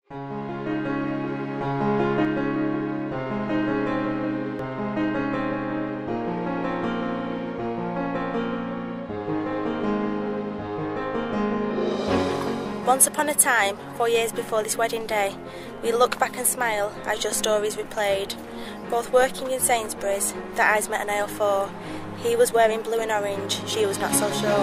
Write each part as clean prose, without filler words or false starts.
Once upon a time, 4 years before this wedding day, we look back and smile as your stories replayed. Both working in Sainsbury's, their eyes met in aisle 4. He was wearing blue and orange, she was not so sure.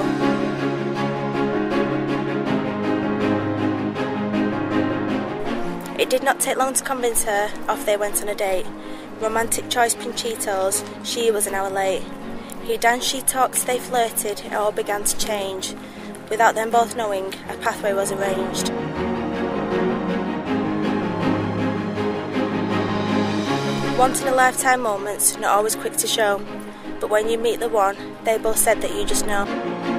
It did not take long to convince her, off they went on a date. Romantic choice Pinchitos, she was an hour late. He danced, she talked, they flirted, it all began to change. Without them both knowing, a pathway was arranged. Once in a lifetime moments, not always quick to show. But when you meet the one, they both said that you just know.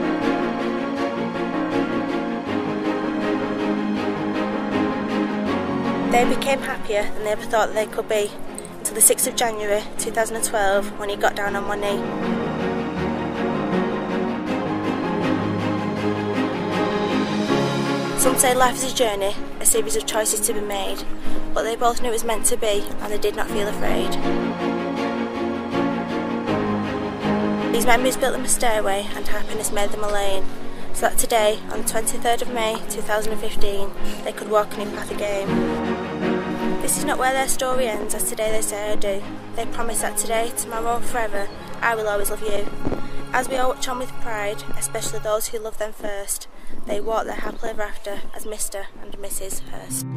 They became happier than they ever thought that they could be, until the 6th of January 2012, when he got down on one knee. Some say life is a journey, a series of choices to be made, but they both knew it was meant to be, and they did not feel afraid. These memories built them a stairway, and happiness made them a lane, so that today, on the 23rd of May 2015, they could walk a new path again. This is not where their story ends, as today they say I do. They promise that today, tomorrow, forever, I will always love you. As we all watch on with pride, especially those who love them first, they walk their happily ever after as Mr. and Mrs. Hurst.